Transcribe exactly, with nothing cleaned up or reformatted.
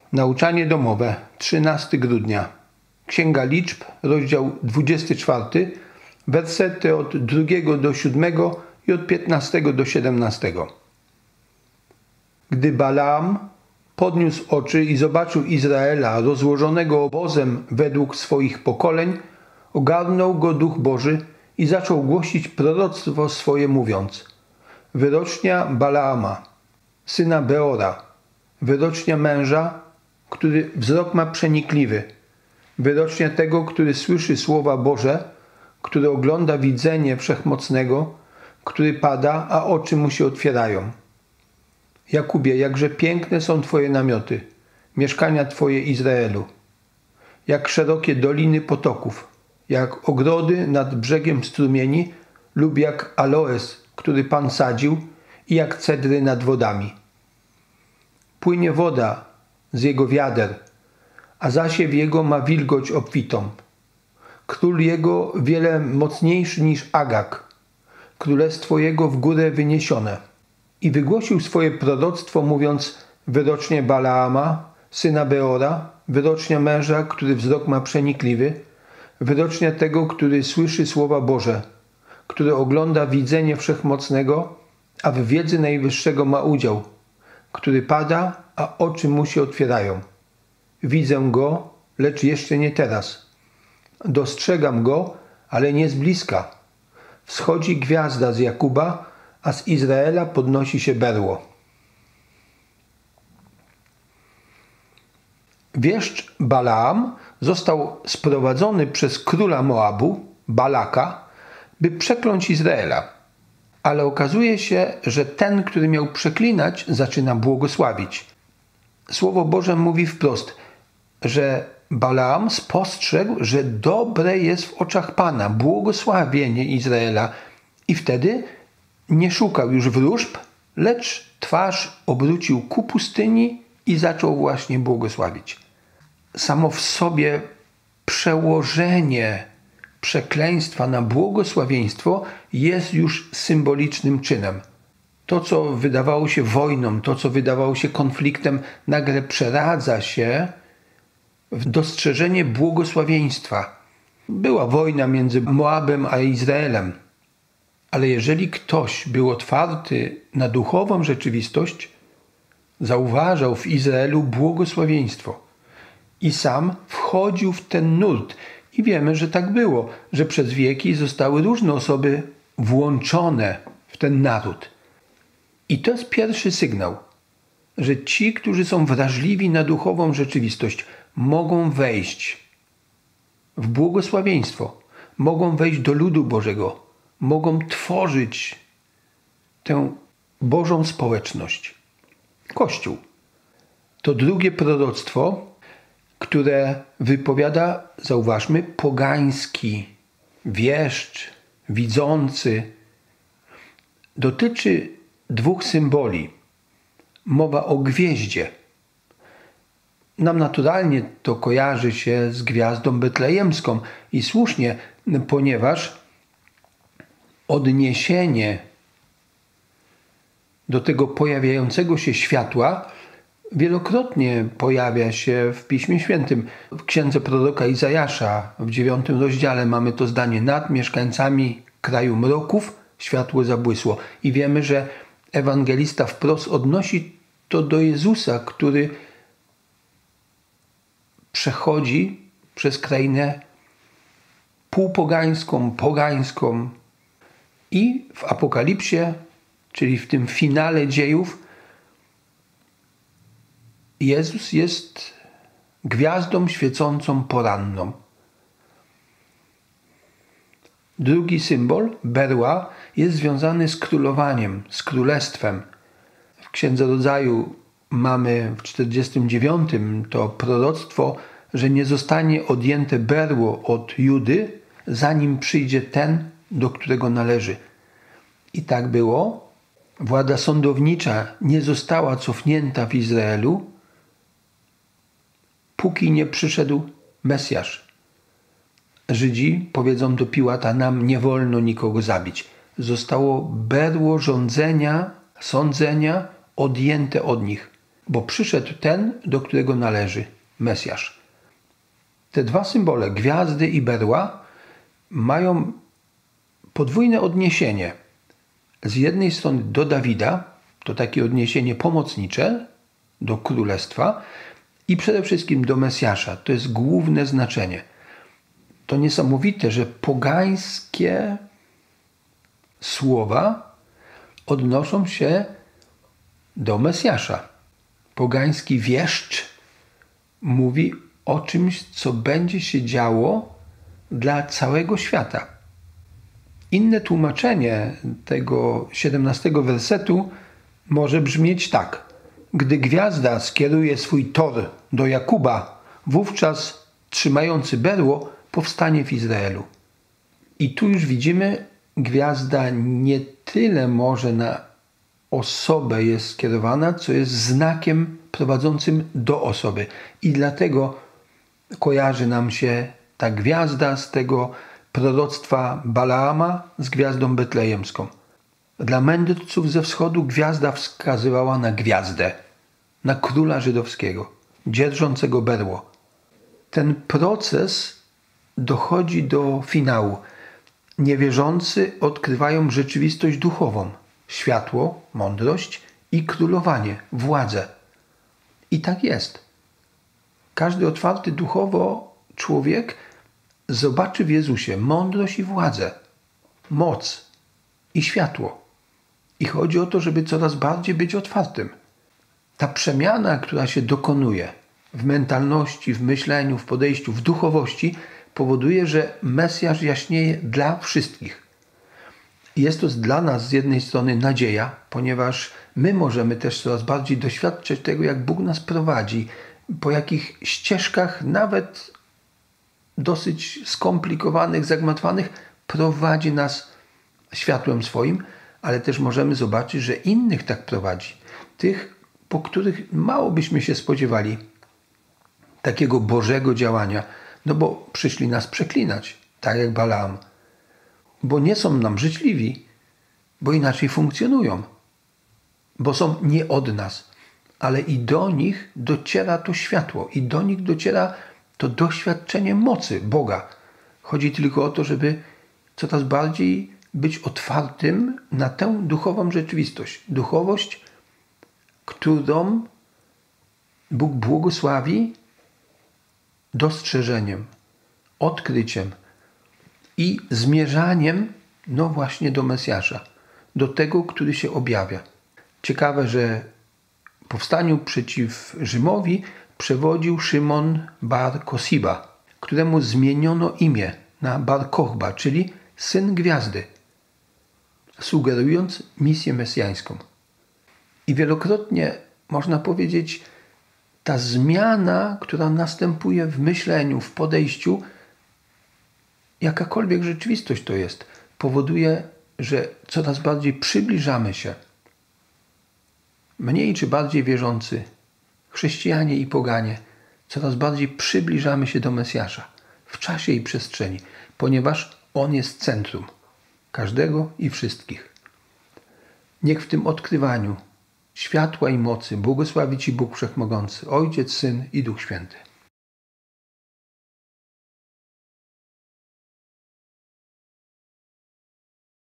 Nauczanie domowe, trzynastego grudnia. Księga Liczb, rozdział dwudziesty czwarty, wersety od drugiego do siódmego i od piętnastego do siedemnastego. Gdy Balaam podniósł oczy i zobaczył Izraela rozłożonego obozem według swoich pokoleń, ogarnął go Duch Boży i zaczął głosić proroctwo swoje, mówiąc: wyrocznia Balaama, syna Beora, wyrocznia męża, który wzrok ma przenikliwy, wyrocznia tego, który słyszy słowa Boże, który ogląda widzenie Wszechmocnego, który pada, a oczy mu się otwierają. Jakubie, jakże piękne są Twoje namioty, mieszkania Twoje Izraelu, jak szerokie doliny potoków, jak ogrody nad brzegiem strumieni lub jak aloes, który Pan sadził, i jak cedry nad wodami. Płynie woda z jego wiader, a zasiew jego ma wilgoć obfitą. Król jego wiele mocniejszy niż Agag, królestwo jego w górę wyniesione. I wygłosił swoje proroctwo, mówiąc: wyrocznie Balaama, syna Beora, wyrocznia męża, który wzrok ma przenikliwy, wyrocznia tego, który słyszy słowa Boże, który ogląda widzenie Wszechmocnego, a w wiedzy Najwyższego ma udział, który pada, a oczy mu się otwierają. Widzę go, lecz jeszcze nie teraz. Dostrzegam go, ale nie z bliska. Wschodzi gwiazda z Jakuba, a z Izraela podnosi się berło. Wieszcz Balaam został sprowadzony przez króla Moabu, Balaka, by przekląć Izraela. Ale okazuje się, że ten, który miał przeklinać, zaczyna błogosławić. Słowo Boże mówi wprost, że Balaam spostrzegł, że dobre jest w oczach Pana błogosławienie Izraela i wtedy nie szukał już wróżb, lecz twarz obrócił ku pustyni i zaczął właśnie błogosławić. Samo w sobie przełożenie przekleństwa na błogosławieństwo jest już symbolicznym czynem. To, co wydawało się wojną, to, co wydawało się konfliktem, nagle przeradza się w dostrzeżenie błogosławieństwa. Była wojna między Moabem a Izraelem, ale jeżeli ktoś był otwarty na duchową rzeczywistość, zauważał w Izraelu błogosławieństwo i sam wchodził w ten nurt. I wiemy, że tak było, że przez wieki zostały różne osoby włączone w ten naród. I to jest pierwszy sygnał, że ci, którzy są wrażliwi na duchową rzeczywistość, mogą wejść w błogosławieństwo, mogą wejść do ludu Bożego, mogą tworzyć tę Bożą społeczność. Kościół. To drugie proroctwo, które wypowiada, zauważmy, pogański wieszcz, widzący, dotyczy dwóch symboli. Mowa o gwieździe. Nam naturalnie to kojarzy się z gwiazdą betlejemską i słusznie, ponieważ odniesienie do tego pojawiającego się światła wielokrotnie pojawia się w Piśmie Świętym. W księdze proroka Izajasza w dziewiątym rozdziale mamy to zdanie: nad mieszkańcami kraju mroków światło zabłysło. I wiemy, że ewangelista wprost odnosi to do Jezusa, który przechodzi przez krainę półpogańską, pogańską i w Apokalipsie, czyli w tym finale dziejów, Jezus jest gwiazdą świecącą poranną. Drugi symbol, berła, jest związany z królowaniem, z królestwem. W Księdze Rodzaju mamy w czterdziestym dziewiątym to proroctwo, że nie zostanie odjęte berło od Judy, zanim przyjdzie ten, do którego należy. I tak było. Władza sądownicza nie została cofnięta w Izraelu, póki nie przyszedł Mesjasz. Żydzi powiedzą do Piłata: nam nie wolno nikogo zabić. Zostało berło rządzenia, sądzenia odjęte od nich. bo przyszedł ten, do którego należy Mesjasz. Te dwa symbole, gwiazdy i berła, mają podwójne odniesienie. Z jednej strony do Dawida, to takie odniesienie pomocnicze do królestwa, i przede wszystkim do Mesjasza. To jest główne znaczenie. To niesamowite, że pogańskie słowa odnoszą się do Mesjasza. Pogański wieszcz mówi o czymś, co będzie się działo dla całego świata. Inne tłumaczenie tego siedemnastego wersetu może brzmieć tak. Gdy gwiazda skieruje swój tor do Jakuba, wówczas trzymający berło powstanie w Izraelu. I tu już widzimy, gwiazda nie tyle może na osobę jest skierowana, co jest znakiem prowadzącym do osoby. I dlatego kojarzy nam się ta gwiazda z tego proroctwa Balaama z gwiazdą betlejemską. Dla mędrców ze wschodu gwiazda wskazywała na gwiazdę, na króla żydowskiego, dzierżącego berło. Ten proces dochodzi do finału. Niewierzący odkrywają rzeczywistość duchową, światło, mądrość i królowanie, władzę. I tak jest. Każdy otwarty duchowo człowiek zobaczy w Jezusie mądrość i władzę, moc i światło. I chodzi o to, żeby coraz bardziej być otwartym. Ta przemiana, która się dokonuje w mentalności, w myśleniu, w podejściu, w duchowości, powoduje, że Mesjasz jaśnieje dla wszystkich. Jest to dla nas z jednej strony nadzieja, ponieważ my możemy też coraz bardziej doświadczać tego, jak Bóg nas prowadzi, po jakich ścieżkach, nawet dosyć skomplikowanych, zagmatwanych, prowadzi nas światłem swoim, ale też możemy zobaczyć, że innych tak prowadzi. Tych, po których mało byśmy się spodziewali takiego Bożego działania, no bo przyszli nas przeklinać, tak jak Balaam. Bo nie są nam życzliwi, bo inaczej funkcjonują, bo są nie od nas, ale i do nich dociera to światło, i do nich dociera to doświadczenie mocy Boga. Chodzi tylko o to, żeby coraz bardziej być otwartym na tę duchową rzeczywistość. Duchowość, którą Bóg błogosławi dostrzeżeniem, odkryciem i zmierzaniem, no właśnie, do Mesjasza, do tego, który się objawia. Ciekawe, że powstaniu przeciw Rzymowi przewodził Szymon bar Kosiba, któremu zmieniono imię na bar Kochba, czyli syn gwiazdy, sugerując misję mesjańską. I wielokrotnie można powiedzieć, ta zmiana, która następuje w myśleniu, w podejściu, jakakolwiek rzeczywistość to jest, powoduje, że coraz bardziej przybliżamy się. Mniej czy bardziej wierzący, chrześcijanie i poganie, coraz bardziej przybliżamy się do Mesjasza w czasie i przestrzeni, ponieważ On jest centrum każdego i wszystkich. Niech w tym odkrywaniu światła i mocy błogosławi Ci Bóg Wszechmogący, Ojciec, Syn i Duch Święty.